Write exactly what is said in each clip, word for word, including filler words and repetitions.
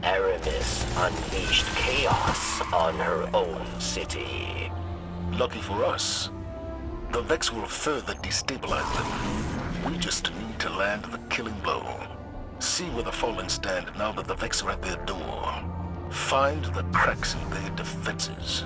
Aramis unleashed chaos on her own city. Lucky for us, the Vex will further destabilize them. We just need to land the killing blow. See where the Fallen stand now that the Vex are at their door. Find the cracks in their defenses.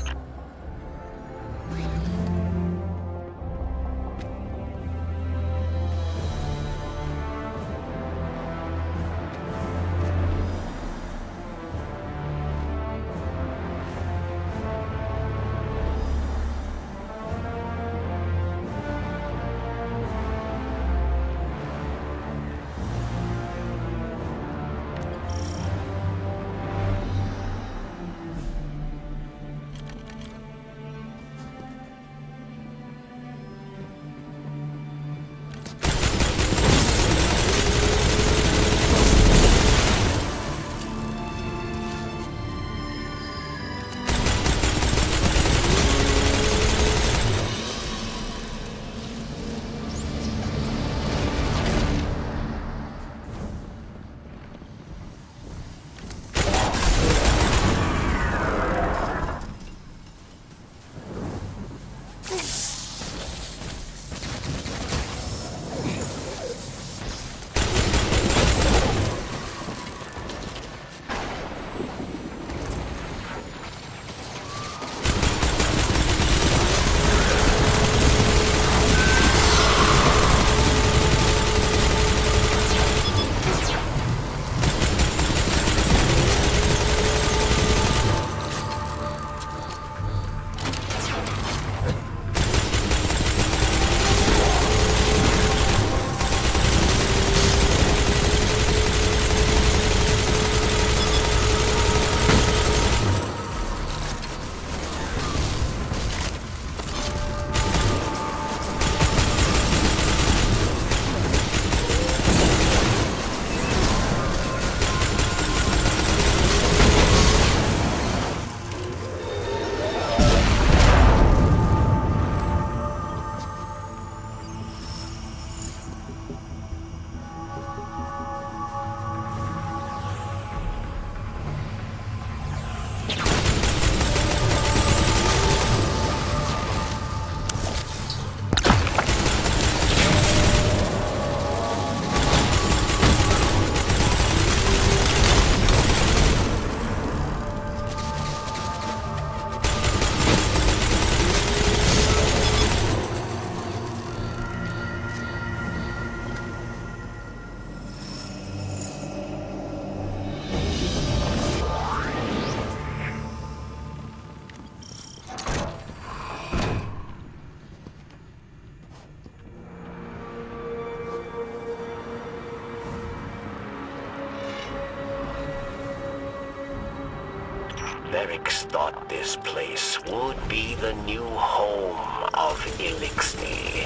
Merrick's thought this place would be the new home of Elixni,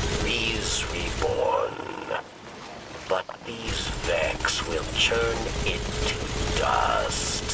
Rees reborn. But these Vex will churn it to dust.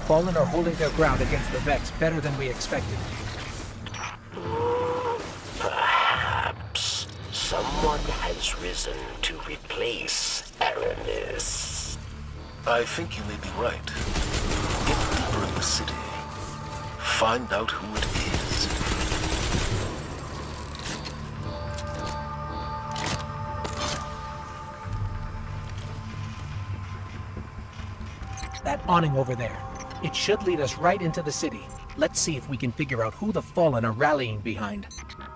Fallen are holding their ground against the Vex better than we expected. Perhaps someone has risen to replace Aramis. I think you may be right. Get deeper in the city. Find out who it is. That awning over there. It should lead us right into the city. Let's see if we can figure out who the Fallen are rallying behind.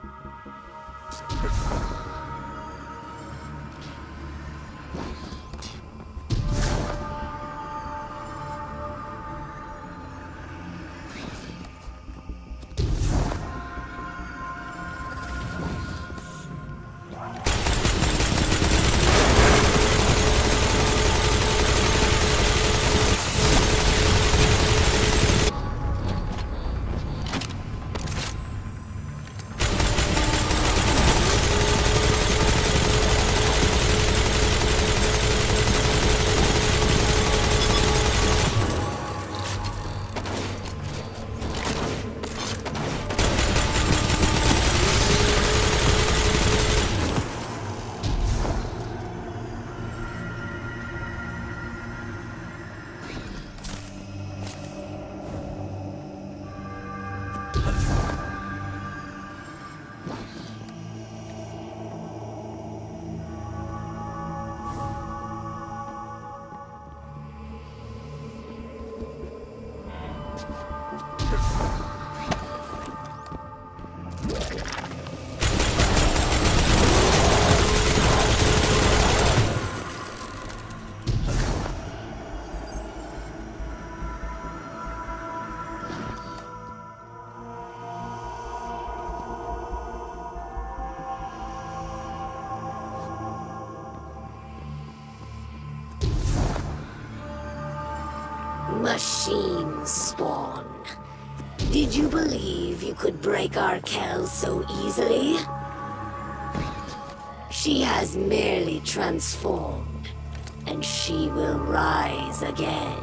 Machine spawn. Did you believe you could break our Kel so easily? She has merely transformed, and she will rise again.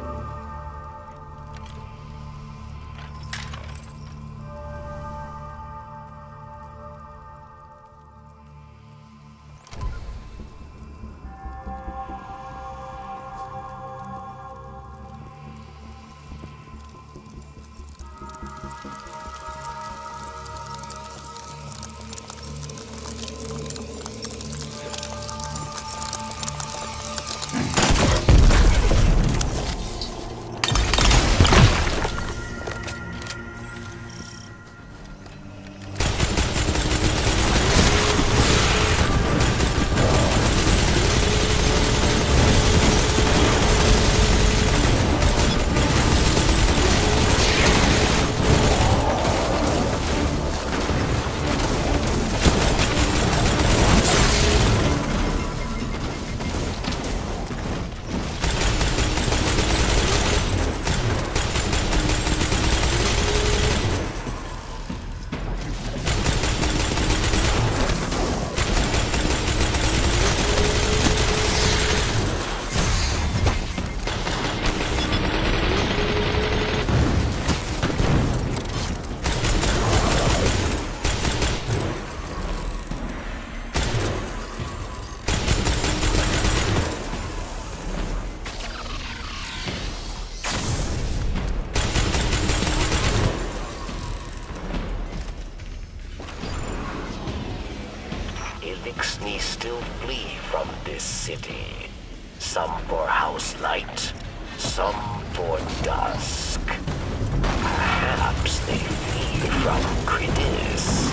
Eliksni still flee from this city. Some for House Light, some for dusk. Perhaps they flee from Cridis.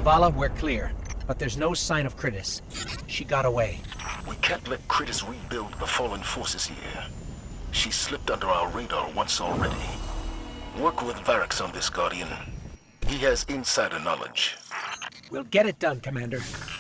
Zavala, we're clear. But there's no sign of Kritis. She got away. We can't let Kritis rebuild the fallen forces here. She slipped under our radar once already. Work with Variks on this, Guardian. He has insider knowledge. We'll get it done, Commander.